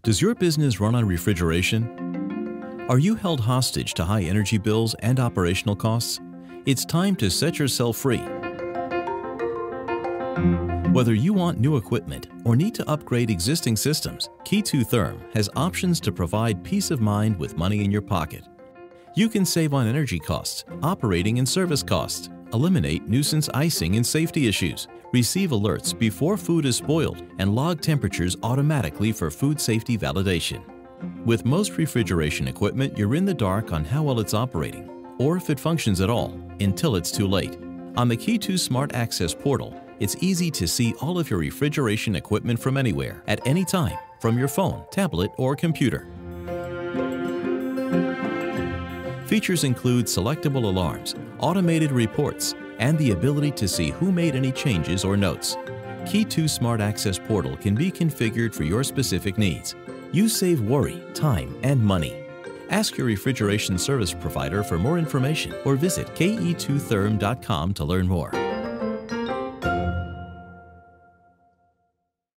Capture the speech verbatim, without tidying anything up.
Does your business run on refrigeration? Are you held hostage to high energy bills and operational costs? It's time to set yourself free. Whether you want new equipment or need to upgrade existing systems, K E two Therm has options to provide peace of mind with money in your pocket. You can save on energy costs, operating and service costs, eliminate nuisance icing and safety issues, receive alerts before food is spoiled, and log temperatures automatically for food safety validation. With most refrigeration equipment, you're in the dark on how well it's operating, or if it functions at all, until it's too late. On the K E two Smart Access portal, it's easy to see all of your refrigeration equipment from anywhere, at any time, from your phone, tablet, or computer. Features include selectable alarms, automated reports, and the ability to see who made any changes or notes. K E two Smart Access portal can be configured for your specific needs. You save worry, time, and money. Ask your refrigeration service provider for more information or visit K E two therm dot com to learn more.